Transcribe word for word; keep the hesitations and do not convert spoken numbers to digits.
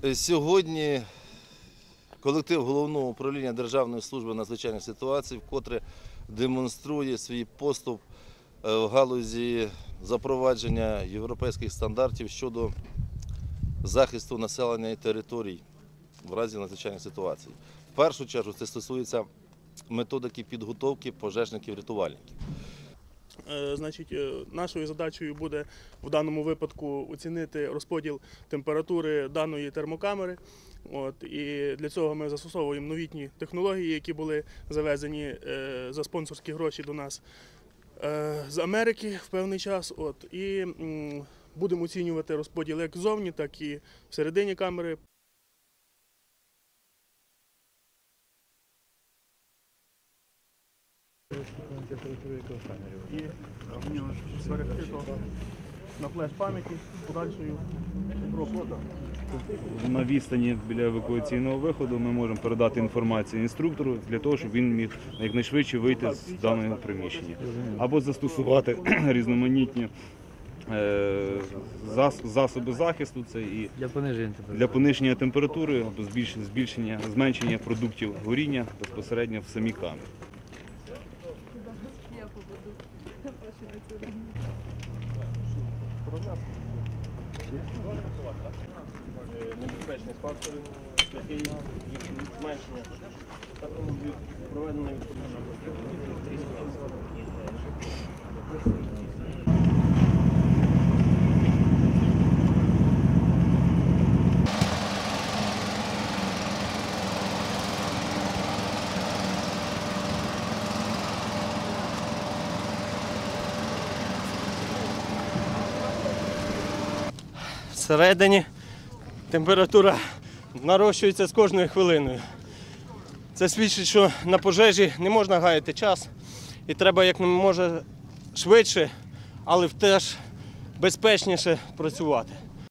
Сьогодні колектив Головного управління Державної служби надзвичайних ситуацій вкотре демонструє свій поступ в галузі запровадження європейських стандартів щодо захисту населення і територій в разі надзвичайних ситуацій. В першу чергу це стосується методики підготовки пожежників-рятувальників. Значить, нашою задачею буде в даному випадку оцінити розподіл температури даної термокамери. От, і для цього ми застосовуємо новітні технології, які були завезені за спонсорські гроші до нас з Америки в певний час. От, і будемо оцінювати розподіл як ззовні, так і всередині камери. І зберегти на флеш пам'яті подальшою обробкою. На відстані біля евакуаційного виходу ми можемо передати інформацію інструктору для того, щоб він міг якнайшвидше вийти з даного приміщення. Або застосувати різноманітні засоби захисту, це і для пониження температури, для пониження температури або збільшення, зменшення продуктів горіння безпосередньо в самій камері. Небезпечних факторів, шляхи їх зменшення, також будуть проведені всередині температура нарощується з кожною хвилиною. Це свідчить, що на пожежі не можна гаяти час і треба як може швидше, але теж безпечніше працювати.